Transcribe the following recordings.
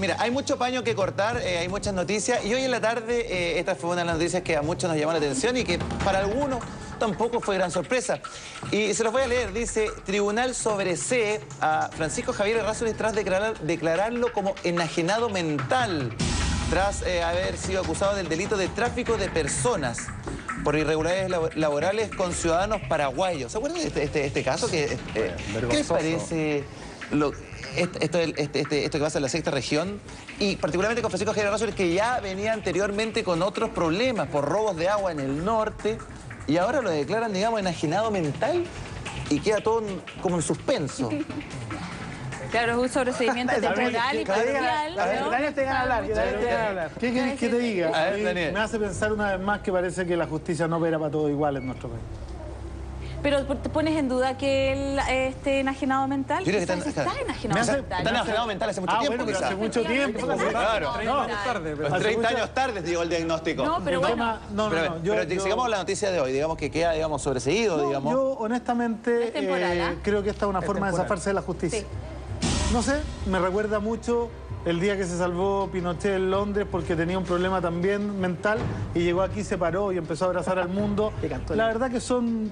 Mira, hay mucho paño que cortar, hay muchas noticias y hoy en la tarde esta fue una de las noticias que a muchos nos llamó la atención y que para algunos tampoco fue gran sorpresa. Y se los voy a leer, dice: Tribunal sobresee a Francisco Javier Errázuriz tras declararlo como enajenado mental, tras haber sido acusado del delito de tráfico de personas por irregularidades laborales con ciudadanos paraguayos. ¿Se acuerdan de este caso? ¿Qué les parece esto que pasa en la sexta región? Y particularmente con Francisco Javier Errázuriz, que ya venía anteriormente con otros problemas por robos de agua en el norte, y ahora lo declaran, digamos, enajenado mental y queda todo como en suspenso. Claro, es un sobreseimiento temporal y parcial. A ver, Daniel, te dejan hablar. ¿Qué querés que te diga? A ver, Daniel. Me hace pensar una vez más que parece que la justicia no opera para todo igual en nuestro país. Pero ¿te pones en duda que él esté enajenado mental? Yo creo que está enajenado mental. Está enajenado mental hace mucho tiempo, bueno, pero quizás. hace mucho tiempo. Claro. No, tarde, Los 30 años tarde llegó el diagnóstico. No, pero bueno. Pero sigamos la noticia de hoy, digamos que queda, digamos, sobreseído, digamos. Yo, honestamente, Es temporal, creo que esta es una forma de zafarse de la justicia. Sí. No sé, me recuerda mucho el día que se salvó Pinochet en Londres porque tenía un problema también mental y llegó aquí, se paró y empezó a abrazar al mundo. La verdad que son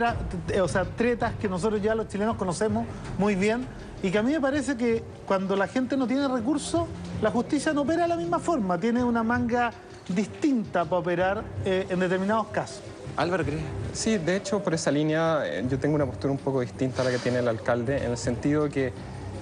tretas que nosotros ya los chilenos conocemos muy bien y que a mí me parece que cuando la gente no tiene recursos, la justicia no opera de la misma forma, tiene una manga distinta para operar en determinados casos. Álvaro, ¿crees? Sí, de hecho, por esa línea yo tengo una postura un poco distinta a la que tiene el alcalde, en el sentido que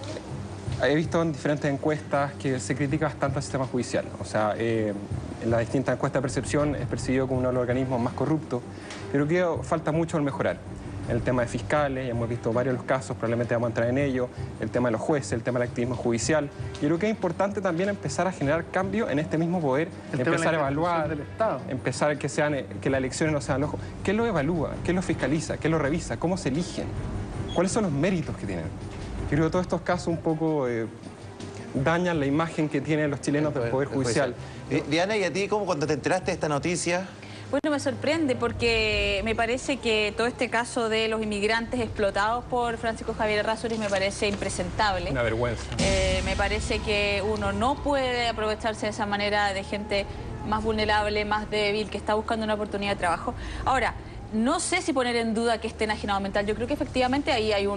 he visto en diferentes encuestas que se critica bastante al sistema judicial. O sea, en las distintas encuestas de percepción es percibido como uno de los organismos más corruptos, pero que falta mucho al mejorar. El tema de fiscales, ya hemos visto varios de los casos, probablemente vamos a entrar en ello, el tema de los jueces, el tema del activismo judicial. Yo creo que es importante también empezar a generar cambio en este mismo poder, empezar a evaluar, empezar que las elecciones no sean ojo. ¿Qué lo evalúa? ¿Qué lo fiscaliza? ¿Qué lo revisa? ¿Cómo se eligen? ¿Cuáles son los méritos que tienen? Yo creo que todos estos casos un poco dañan la imagen que tienen los chilenos del Poder Judicial. Diana, ¿y a ti cómo cuando te enteraste de esta noticia? Bueno, me sorprende porque me parece que todo este caso de los inmigrantes explotados por Francisco Javier Errázuriz me parece impresentable. Una vergüenza. Me parece que uno no puede aprovecharse de esa manera de gente más vulnerable, más débil, que está buscando una oportunidad de trabajo. Ahora, no sé si poner en duda que esté enajenado mental. Yo creo que efectivamente ahí hay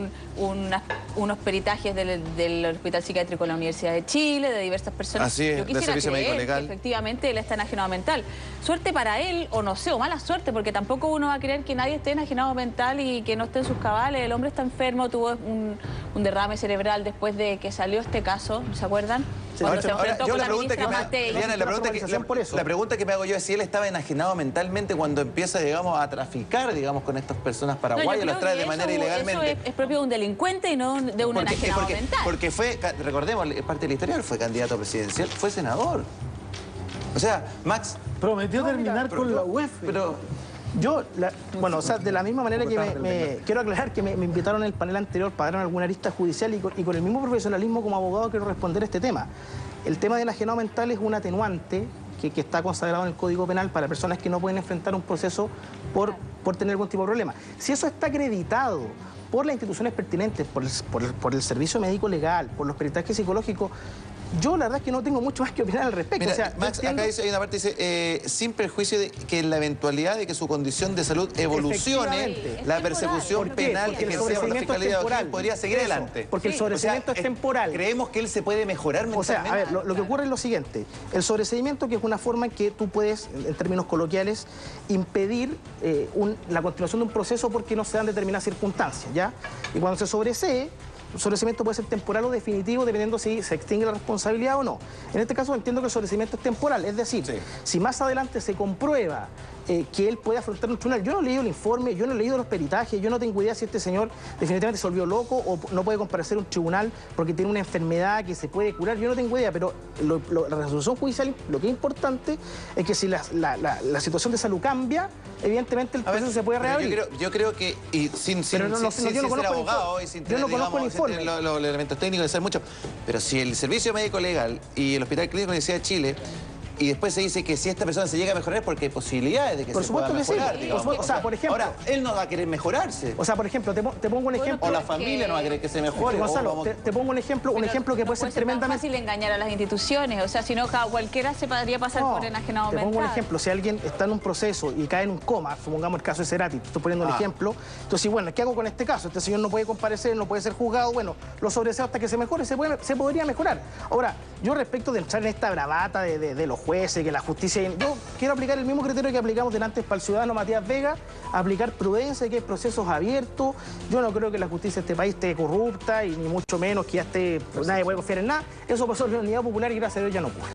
unos peritajes del Hospital Psiquiátrico de la Universidad de Chile, de diversas personas. Así es, yo del quisiera Servicio Médico creer Legal. que efectivamente él está enajenado mental. Suerte para él, o no sé, o mala suerte, porque tampoco uno va a creer que nadie esté enajenado mental y que no esté en sus cabales. El hombre está enfermo, tuvo un derrame cerebral después de que salió este caso, ¿se acuerdan? Cuando se enfrentó con la ministra Matei. Diana, la pregunta que me hago yo es si él estaba enajenado mentalmente cuando empieza, digamos, a traficar, digamos, con estas personas paraguayas, los trae de manera ilegalmente. Eso es propio de un delincuente y no de un enajenado mental. Porque fue, recordemos, parte de la historia, fue candidato presidencial, fue senador. O sea, Max... Prometió terminar con la UEF. Pero... Yo, bueno, o sea, de la misma manera que quiero aclarar que me invitaron en el panel anterior para dar alguna arista judicial y con el mismo profesionalismo como abogado quiero responder a este tema. El tema del enajenado mental es un atenuante que está consagrado en el Código Penal para personas que no pueden enfrentar un proceso por tener algún tipo de problema. Si eso está acreditado por las instituciones pertinentes, por el servicio médico legal, por los peritajes psicológicos, yo la verdad es que no tengo mucho más que opinar al respecto. Mira, o sea, Max, acá hay una parte que dice, sin perjuicio de que en la eventualidad de que su condición de salud evolucione, la persecución penal que ejercida por la Fiscalía de O'Higgins podría seguir adelante. Porque el sobreseimiento es temporal. Creemos que él se puede mejorar mentalmente. O sea, a ver, lo que ocurre es lo siguiente. El sobreseimiento, que es una forma en que tú puedes, en términos coloquiales, impedir la continuación de un proceso porque no se dan determinadas circunstancias, ¿ya? Y cuando se sobresee, el sobreseimiento puede ser temporal o definitivo dependiendo si se extingue la responsabilidad o no. En este caso entiendo que el sobreseimiento es temporal, es decir, si más adelante se comprueba que él puede afrontar un tribunal. Yo no he leído el informe, yo no he leído los peritajes, yo no tengo idea si este señor definitivamente se volvió loco o no puede comparecer a un tribunal porque tiene una enfermedad que se puede curar, yo no tengo idea, pero la resolución judicial, lo que es importante es que si la situación de salud cambia, evidentemente el proceso se puede reabrir. Yo creo que, y sin ser abogado y sin tener, los elementos técnicos de ser mucho, pero si el Servicio Médico Legal y el Hospital Clínico de la Universidad de Chile y después se dice que si esta persona se llega a mejorar es porque hay posibilidades de que Por se pueda supuesto que mejorar, sí. digamos. O sea, por ejemplo... Ahora, él no va a querer mejorarse. O sea, por ejemplo, te pongo un ejemplo... O la porque- familia no va a querer que se mejore. Gonzalo, te pongo un ejemplo que puede ser tan tremendamente... fácil engañar a las instituciones, o sea, si no, cualquiera se podría pasar por enajenado te mental. pongo un ejemplo, si alguien está en un proceso y cae en un coma, supongamos el caso de Cerati, te estoy poniendo un ejemplo, entonces, bueno, ¿qué hago con este caso? Este señor no puede comparecer, no puede ser juzgado, bueno, lo sobreseo hasta que se mejore, se podría mejorar. Ahora, yo respecto de entrar en esta bravata de los jueces, que la justicia... Yo quiero aplicar el mismo criterio que aplicamos delante para el ciudadano Matías Vega, aplicar prudencia, que hay procesos abiertos. Yo no creo que la justicia de este país esté corrupta y ni mucho menos que ya esté... Nadie puede confiar en nada. Eso pasó en la Unidad Popular y gracias a Dios ya no ocurre.